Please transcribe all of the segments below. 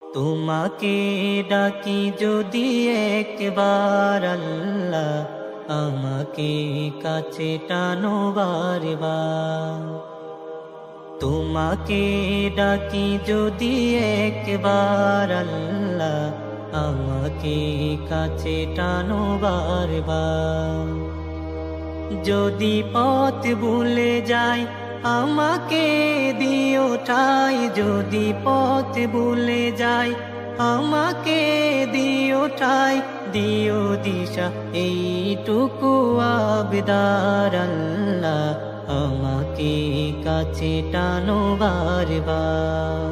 তোমাকে ডাকি যদি একবার আল্লাহ, আমাকে কাছে টানো বারবার। তোমাকে ডাকি যদি একবার আল্লাহ, আমাকে কাছে টানো বারবার। যদি পথ ভুলে যাই আমাকে দিও ঠাই, যদি পথ ভুলে যাই আমাকে দিও ঠাই, দিও দিশা এইটুকু আবদার আল্লাহ, আমাকে কাছে টানো বারবার।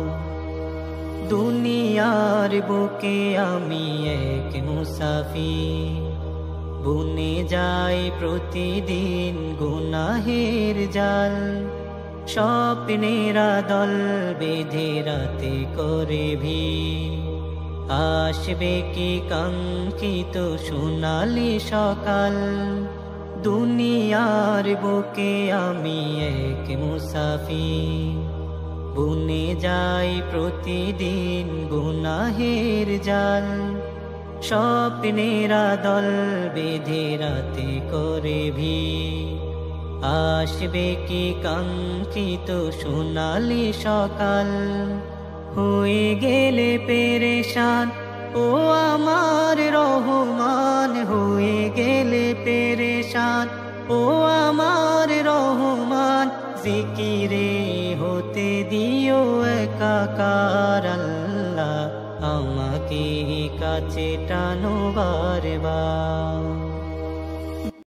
দুনিয়ার বুকে আমি এক মুসাফির, বুনে যাই প্রতিদিন গুনাহের জাল। স্বপ্নেরা দল বেঁধে রাতে করে ভিড়, আসবে কি কাঙ্ক্ষিত সোনালি সকাল। দুনিয়ার বুকে আমি এক মুসাফির, বুনে যাই প্রতিদিন গুনাহের জাল। স্বপ্নেরা দল বেঁধে রাতে করে ভিড়, আসবে কি কাঙ্ক্ষিত সোনালি সকাল। হয়ে গেলে পেরেশান ও আমার রহমান, হয়ে গেলে পেরেশান ও আমার রহমান। জিকিরে হতে দিও একাকার আল্লাহ, আমাকে কাছে টানো বারবার।